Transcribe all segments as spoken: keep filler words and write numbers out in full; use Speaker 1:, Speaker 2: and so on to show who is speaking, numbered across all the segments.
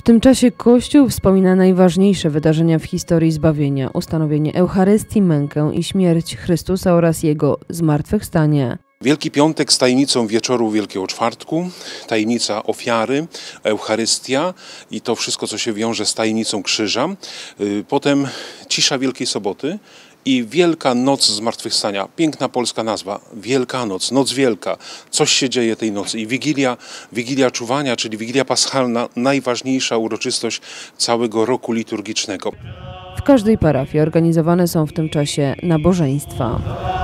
Speaker 1: tym czasie Kościół wspomina najważniejsze wydarzenia w historii zbawienia: ustanowienie Eucharystii, mękę i śmierć Chrystusa oraz Jego zmartwychwstanie.
Speaker 2: Wielki Piątek z tajemnicą wieczoru Wielkiego Czwartku, tajemnica ofiary, Eucharystia i to wszystko, co się wiąże z tajemnicą krzyża. Potem cisza Wielkiej Soboty i Wielka Noc Zmartwychwstania. Piękna polska nazwa. Wielkanoc, Noc Wielka. Coś się dzieje tej nocy. I Wigilia, Wigilia Czuwania, czyli Wigilia Paschalna, najważniejsza uroczystość całego roku liturgicznego.
Speaker 1: W każdej parafii organizowane są w tym czasie nabożeństwa.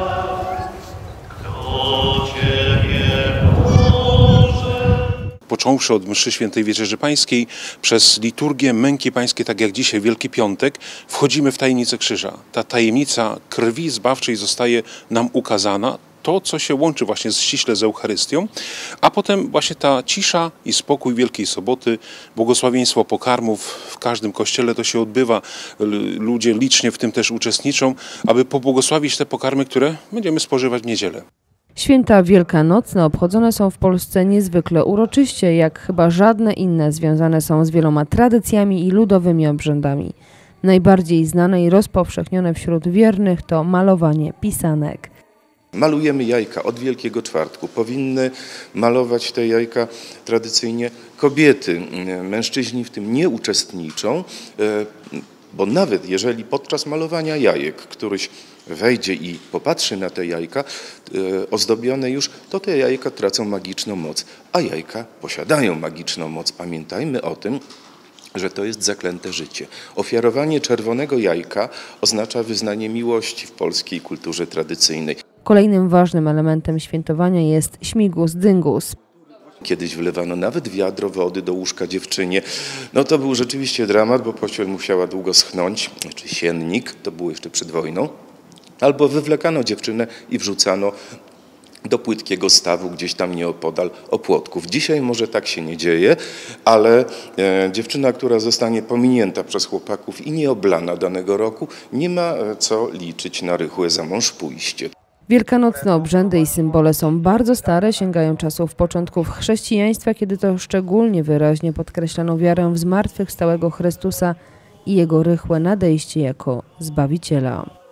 Speaker 2: Począwszy od mszy Świętej Wieczerzy Pańskiej, przez liturgię Męki Pańskiej, tak jak dzisiaj Wielki Piątek, wchodzimy w tajemnicę krzyża. Ta tajemnica krwi zbawczej zostaje nam ukazana, to, co się łączy właśnie ściśle z Eucharystią, a potem właśnie ta cisza i spokój Wielkiej Soboty, błogosławieństwo pokarmów w każdym kościele to się odbywa. Ludzie licznie w tym też uczestniczą, aby pobłogosławić te pokarmy, które będziemy spożywać w niedzielę.
Speaker 1: Święta wielkanocne obchodzone są w Polsce niezwykle uroczyście, jak chyba żadne inne. Związane są z wieloma tradycjami i ludowymi obrzędami. Najbardziej znane i rozpowszechnione wśród wiernych to malowanie pisanek.
Speaker 3: Malujemy jajka od Wielkiego Czwartku. Powinny malować te jajka tradycyjnie kobiety. Mężczyźni w tym nie uczestniczą, bo nawet jeżeli podczas malowania jajek któryś wejdzie i popatrzy na te jajka ozdobione już, to te jajka tracą magiczną moc, a jajka posiadają magiczną moc. Pamiętajmy o tym, że to jest zaklęte życie. Ofiarowanie czerwonego jajka oznacza wyznanie miłości w polskiej kulturze tradycyjnej.
Speaker 1: Kolejnym ważnym elementem świętowania jest śmigus dyngus.
Speaker 3: Kiedyś wlewano nawet wiadro wody do łóżka dziewczynie. No to był rzeczywiście dramat, bo pościel musiała długo schnąć, czy siennik, to było jeszcze przed wojną. Albo wywlekano dziewczynę i wrzucano do płytkiego stawu gdzieś tam nieopodal opłotków. Dzisiaj może tak się nie dzieje, ale e, dziewczyna, która zostanie pominięta przez chłopaków i nieoblana danego roku, nie ma co liczyć na rychłe za mąż pójście.
Speaker 1: Wielkanocne obrzędy i symbole są bardzo stare, sięgają czasów początków chrześcijaństwa, kiedy to szczególnie wyraźnie podkreślano wiarę w zmartwychwstałego Chrystusa i Jego rychłe nadejście jako Zbawiciela.